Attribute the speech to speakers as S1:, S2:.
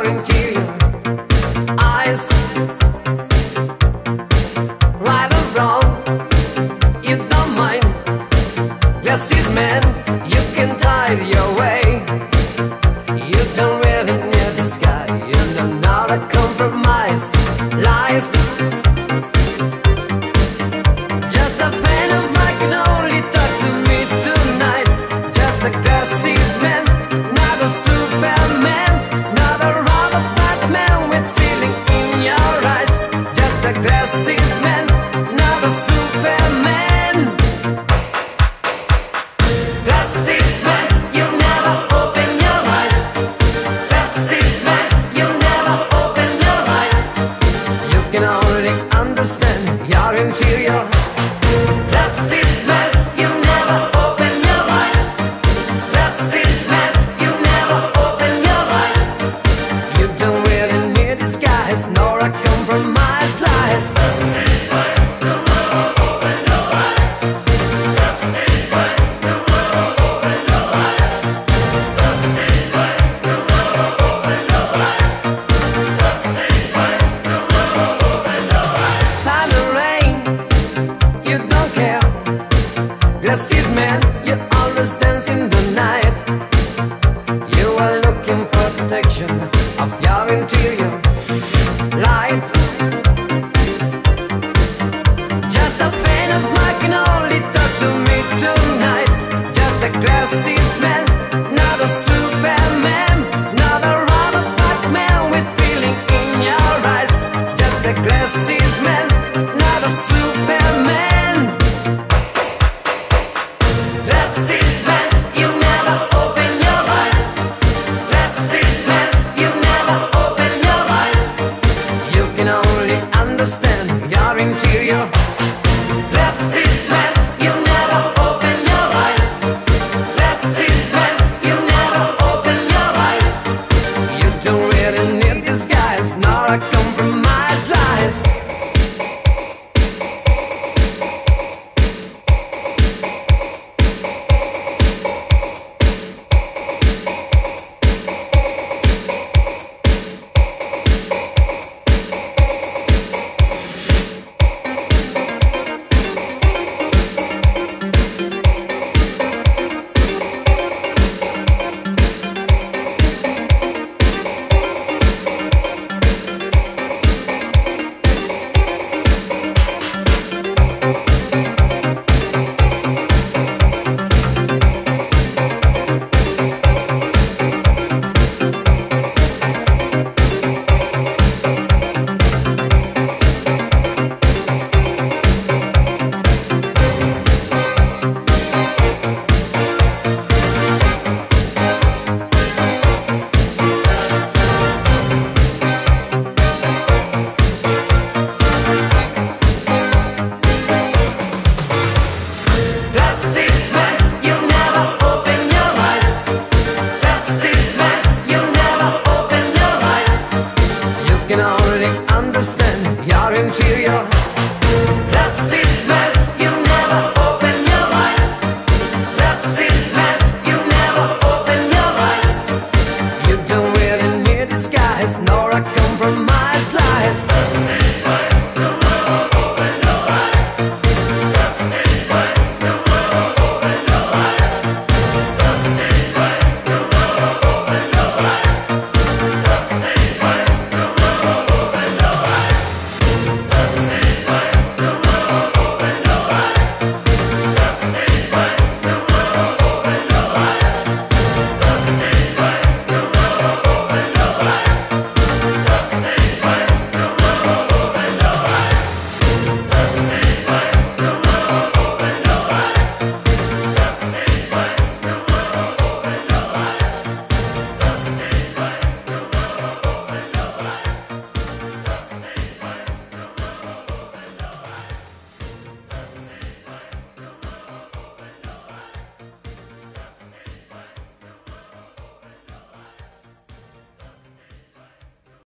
S1: your interior eyes. Right or wrong, you don't mind. Glasses man, you can hide your way. You don't really need this guy. You know not a compromise. Lies. Just a fan of mine can only talk to me tonight. Just a glasses man, not a Superman, not a rubber Batman with feeling in your eyes. Just a glasses man, not a Superman. Glasses man, you never open your eyes. Glasses man, you never open your eyes. You can only understand your interior. Glasses man, you never open your eyes. Glasses man, you never open your eyes. You don't really need disguise nor a compromise lies. Glasses man, you never open your eyes. Glasses man, you never open your eyes. Glasses man, you never open your eyes. Glasses man, you never open your eyes. Sun or rain, you don't care. Glasses man, you always dance in the night. You are looking for protection of your interior light. Just a fan of mine can only talk to me tonight. Just a glasses man, not a Superman, not a rubber Batman with feeling in your eyes. Just a glasses man, not a Superman. Glasses man, you never open your eyes. Glasses man, you never open your eyes. You can only understand your interior. Glasses man, you never open your eyes. Glasses man, you never open your eyes. You don't really need disguise nor a compromise lies. Glasses man, you never open your eyes. Glasses man, you never open your eyes. You can only understand your interior. Glasses man, you never open your eyes. Glasses man, you never open your eyes. You don't really need disguise nor a compromise lies. Glasses man,